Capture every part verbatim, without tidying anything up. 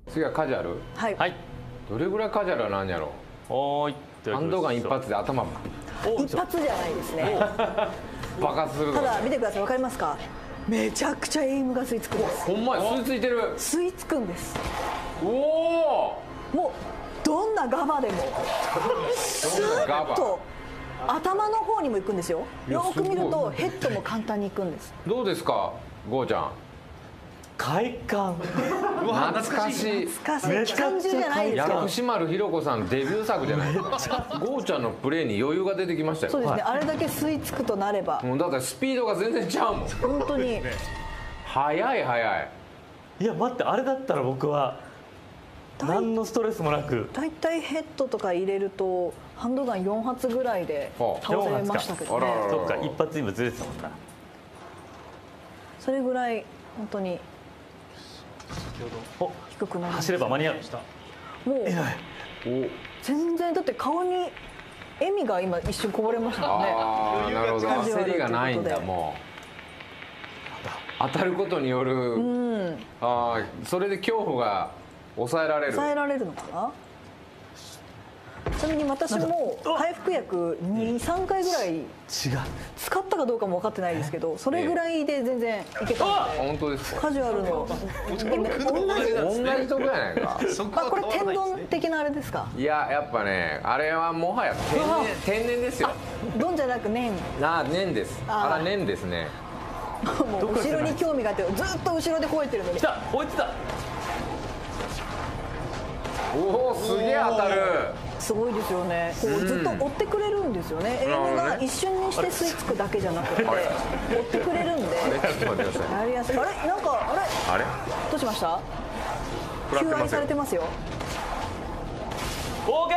次はカジュアル。 はい、 はい。 どれぐらいカジュアルなんやろ。 おーい。 ハンドガン一発で頭一発じゃないですね。 爆発するただ見てください、わかりますか。めちゃくちゃエイムが吸い付くんです。 ほんまや、吸い付いてる。 吸い付くんです。 おお、 もうどんなガバでもスーッと頭の方にも行くんですよ。よく見るとヘッドも簡単に行くんです。 どうですか、ゴーちゃん。 快感。 懐かしい。 懐かしい機関銃じゃないですか。 薬師丸ひろ子さんデビュー作じゃないですか。ゴーちゃんのプレーに余裕が出てきましたよ。 そうですね、あれだけ吸い付くとなればもうだってスピードが全然ちゃうもん。 本当に速い速い。 いや待って、あれだったら僕は何のストレスもなく。 だいたいヘッドとか入れるとハンドガンよん発ぐらいで倒せましたけどね。 そっか、一発今ずれてたもんな。 それぐらい本当にお、 低くなりました。 走れば間に合う。 もうえらい。 お、 全然だって顔に笑みが今一瞬こぼれましたもんね。 ああ、なるほど。焦りがないんだ。もう当たることによる、うん、ああ、それで恐怖が抑えられる。 抑えられるのかな。ちなみに私も回復薬に、さんかいぐらい使ったかどうかも分かってないですけど、それぐらいで全然いけたので。 本当ですか。 カジュアルの同じ同じとこやないか。 あ、これ天丼的なあれですか。 いや、やっぱね、あれはもはや天然天然ですよ。 丼じゃなく麺。 あ、麺です。あら、麺ですね。 もう後ろに興味があってずっと後ろで吠えてるのに。 来た、追いついた。 おお、すげえ当たる。 すごいですよね。こうずっと追ってくれるんですよね。エイムが一瞬にして吸い付くだけじゃなくて追ってくれるんでやりやすい。あれ、なんかあれあれどうしました。求愛されてますよ。 オーケ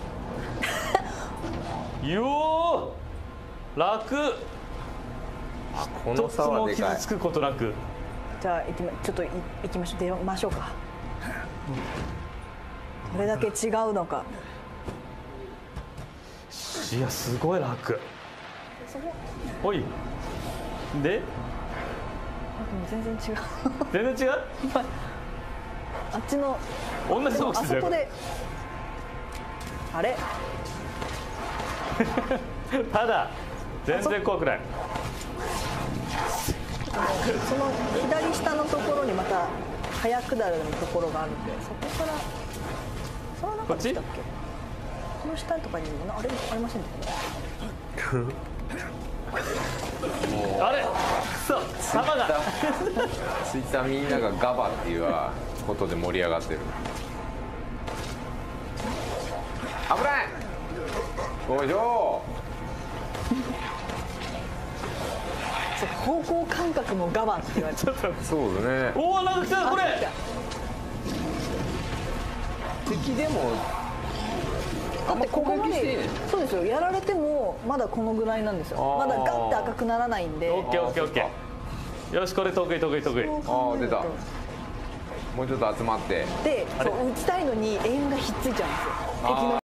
ー。よー、楽。 この差はでかい。 一つも傷つくことなく。 じゃあ行きまちょっと行きましょう。出ましょうか。どれだけ違うのか。 いや、すごい楽。おいで全然違う。 全然違う。 あっちの同じとこあそこであれただ全然怖くない。 その左下のところにまた早下るのところがあるんで、そこからその中でしたっけ。この下とかにもあれありませんでしたね。 あれ、くそ、弾がツイッターみんながガバっていうことで盛り上がってる。危ない。おいしょ。 方向感覚もガバって言われて。 そうですね。 おお、なんか来たこれ。 敵でもだってここまでそうですよ。やられてもまだこのぐらいなんですよ。まだガッて赤くならないんで。 オッケーオッケーオッケー。よし、これ得意得意得意。 ああ、出た。もうちょっと集まって。 で、そう打ちたいのにエイムがひっついちゃうんですよ。敵の